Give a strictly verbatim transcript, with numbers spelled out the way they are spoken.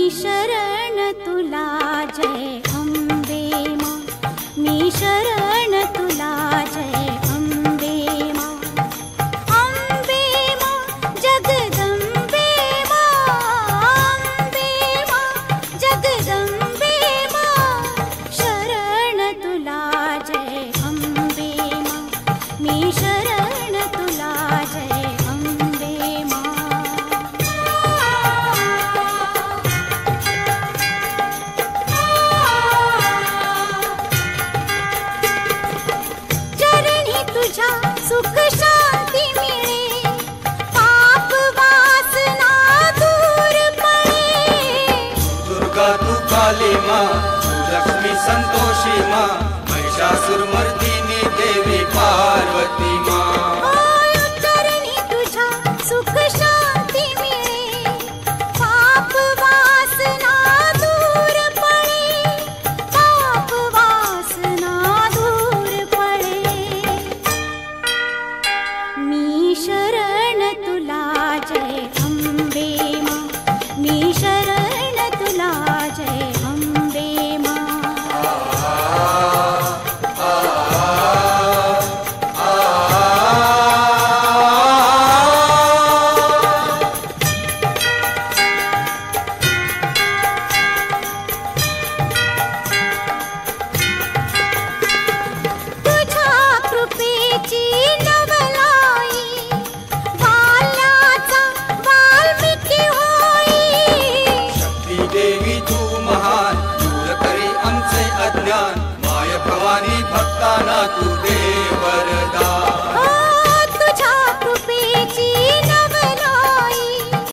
शरण तुला जय अम्बे मा, मी शरण तुला जय अम्बे मा, अम्बे मा जगदम्बे मा, अम्बे मा जगदम्बे मा, शरण तुला जय अम्बे मा, मी शरण तुला जय अम्बे मा। सुख शांती मिळे, पाप वासना दूर पळे। दुर्गा तू काली माँ, लक्ष्मी संतोषी माँ, महिषासुर मर्दिनी देवी पार्वती माँ। चरणी तुझ्या सुख शांती मिळे, पाप वासना दूर पळे, पाप वासना दूर पळे। मी शरण तुला जय अम्बे मा, मी शरण तुला जय अम्बे मा। तुझ्या कृपेची अज्ञान, माय भवानी भक्ताना तू दे